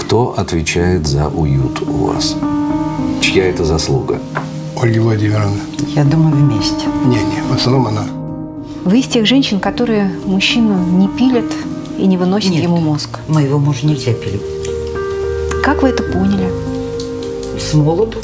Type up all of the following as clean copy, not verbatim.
Кто отвечает за уют у вас? Чья это заслуга? Ольги Владимировны. Я думаю, вместе. Не, в основном она. Вы из тех женщин, которые мужчину не пилят и не выносят ему мозг. Моего мужа нельзя пилить. Как вы это поняли? С молоду.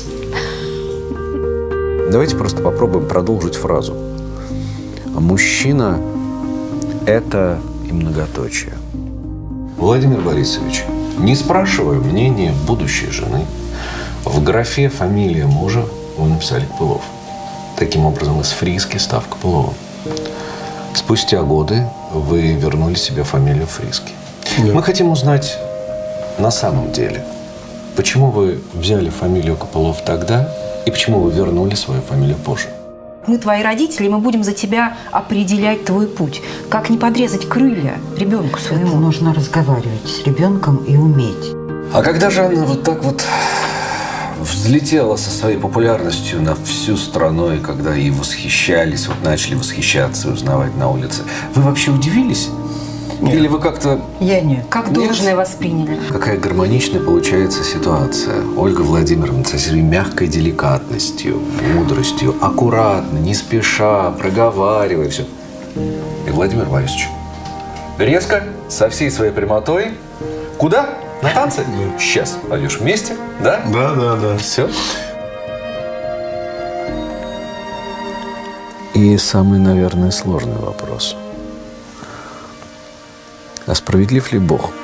Давайте просто попробуем продолжить фразу. Мужчина – это и многоточие. Владимир Борисович, не спрашивая мнения будущей жены, в графе «Фамилия мужа» вы написали Копылов. Таким образом, из Фризки став Копыловым. Спустя годы вы вернули себе фамилию Фризки. Да. Мы хотим узнать на самом деле, почему вы взяли фамилию Копылов тогда и почему вы вернули свою фамилию позже. Мы твои родители, мы будем за тебя определять твой путь. Как не подрезать крылья ребенку своему. Это нужно разговаривать с ребенком и уметь. А когда Жанна вот так вот взлетела со своей популярностью на всю страну, и когда ей восхищались, вот начали восхищаться и узнавать на улице, вы вообще удивились? Нет. Или вы как-то… Я нет. Как должное восприняли? Какая гармоничная получается ситуация. Ольга Владимировна со своей мягкой деликатностью, мудростью, аккуратно, не спеша, проговаривая все. И Владимир Борисович резко, со всей своей прямотой. Куда? На танцы? Сейчас пойдешь вместе, да? Да. Все. И самый, наверное, сложный вопрос. А справедлив ли Бог?